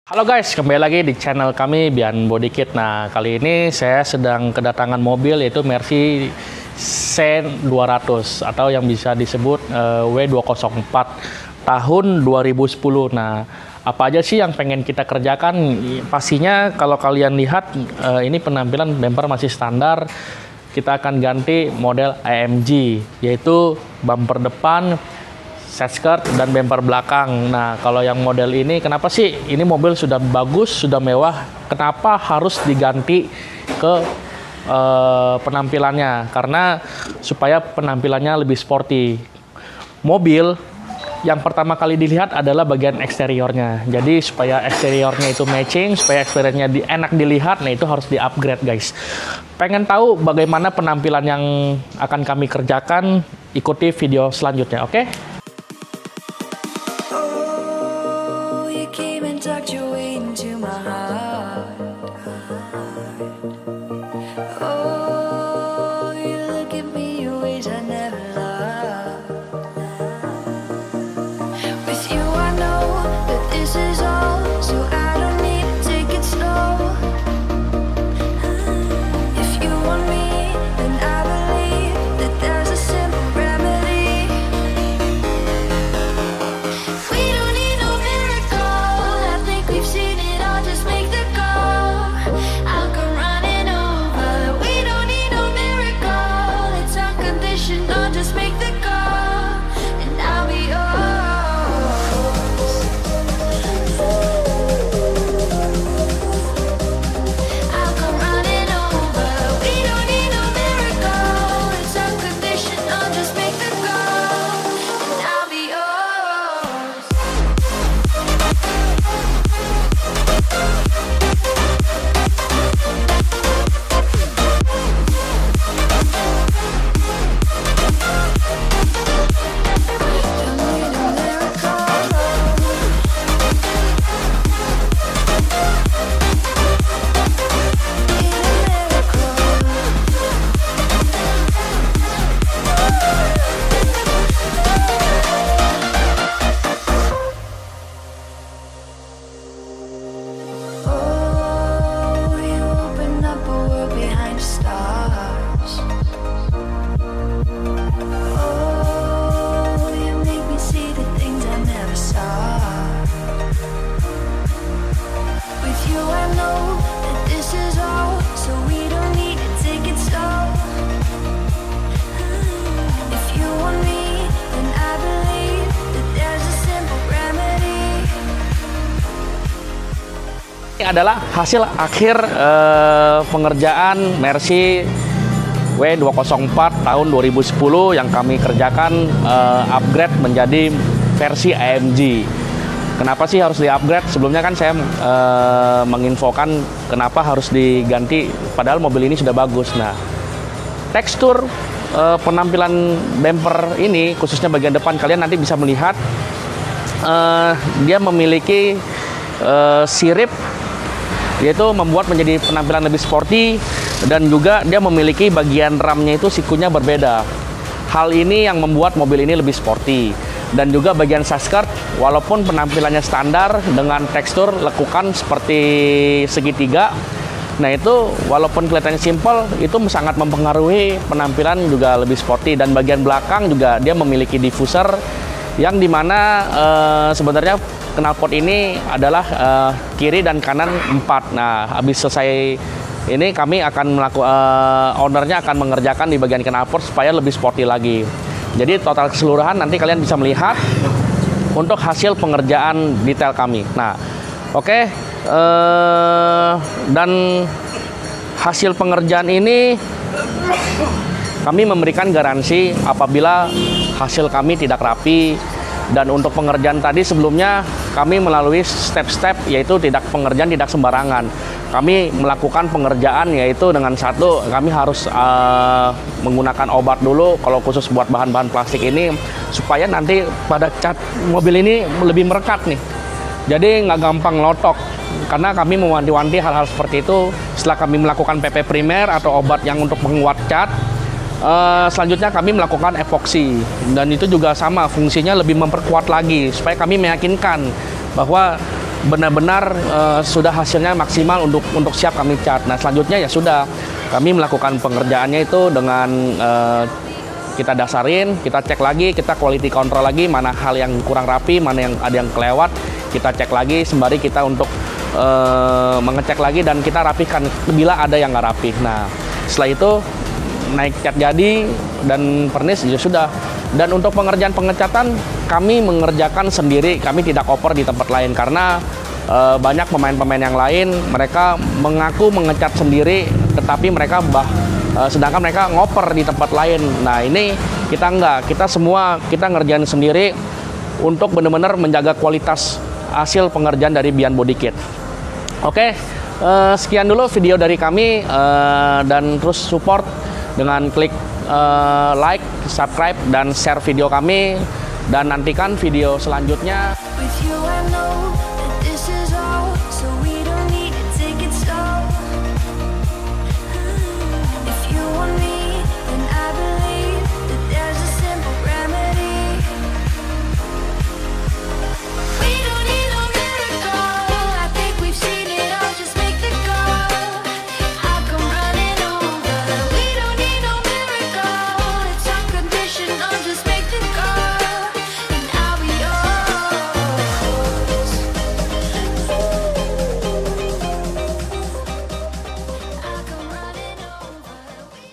Halo guys, kembali lagi di channel kami Bian Body Kit. Nah, kali ini saya sedang kedatangan mobil yaitu Mercy C200 atau yang bisa disebut W204 tahun 2010. Nah, apa aja sih yang pengen kita kerjakan? Pastinya kalau kalian lihat ini penampilan bumper masih standar. Kita akan ganti model AMG, yaitu bumper depan, set skirt, dan bumper belakang. Nah, kalau yang model ini, kenapa sih ini mobil sudah bagus, sudah mewah, kenapa harus diganti ke penampilannya? Karena supaya penampilannya lebih sporty. Mobil yang pertama kali dilihat adalah bagian eksteriornya. Jadi supaya eksteriornya itu matching, supaya eksteriornya enak dilihat, nah itu harus di-upgrade guys. Pengen tahu bagaimana penampilan yang akan kami kerjakan? Ikuti video selanjutnya, oke? Ini adalah hasil akhir pengerjaan Mercy W204 tahun 2010 yang kami kerjakan upgrade menjadi versi AMG. Kenapa sih harus di-upgrade? Sebelumnya kan saya menginfokan kenapa harus diganti, padahal mobil ini sudah bagus. Nah, tekstur penampilan bumper ini, khususnya bagian depan, kalian nanti bisa melihat dia memiliki sirip, yaitu membuat menjadi penampilan lebih sporty, dan juga dia memiliki bagian ramnya itu sikunya berbeda. Hal ini yang membuat mobil ini lebih sporty. Dan juga bagian set skirt, walaupun penampilannya standar dengan tekstur lekukan seperti segitiga, nah itu walaupun kelihatannya simple, itu sangat mempengaruhi penampilan juga lebih sporty. Dan bagian belakang juga dia memiliki diffuser yang dimana sebenarnya knalpot ini adalah kiri dan kanan 4. Nah, habis selesai ini kami akan ownernya akan mengerjakan di bagian knalpot supaya lebih sporty lagi. Jadi total keseluruhan nanti kalian bisa melihat untuk hasil pengerjaan detail kami. Nah, oke. Dan hasil pengerjaan ini kami memberikan garansi apabila hasil kami tidak rapi. Dan untuk pengerjaan tadi sebelumnya kami melalui step-step, yaitu pengerjaan tidak sembarangan. Kami melakukan pengerjaan yaitu dengan satu, kami harus menggunakan obat dulu kalau khusus buat bahan-bahan plastik ini, supaya nanti pada cat mobil ini lebih merekat nih. Jadi nggak gampang lotok. Karena kami mewanti-wanti hal-hal seperti itu setelah kami melakukan PP primer atau obat yang untuk menguat cat. Selanjutnya kami melakukan epoksi, dan itu juga sama, fungsinya lebih memperkuat lagi supaya kami meyakinkan bahwa benar-benar sudah hasilnya maksimal untuk siap kami cat. Nah, selanjutnya ya sudah kami melakukan pengerjaannya itu dengan kita dasarin, kita cek lagi, kita quality control lagi, mana hal yang kurang rapi, mana yang ada yang kelewat, kita cek lagi sembari kita untuk mengecek lagi dan kita rapihkan bila ada yang nggak rapih. Nah, setelah itu naik cat jadi dan pernis ya sudah. Dan untuk pengerjaan pengecatan kami mengerjakan sendiri, kami tidak oper di tempat lain karena banyak pemain-pemain yang lain mereka mengaku mengecat sendiri, tetapi mereka sedangkan mereka ngoper di tempat lain. Nah, ini kita enggak, kita ngerjain sendiri untuk benar-benar menjaga kualitas hasil pengerjaan dari Bian Body Kit. Oke, sekian dulu video dari kami, dan terus support dengan klik like, subscribe, dan share video kami, dan nantikan video selanjutnya. With you I know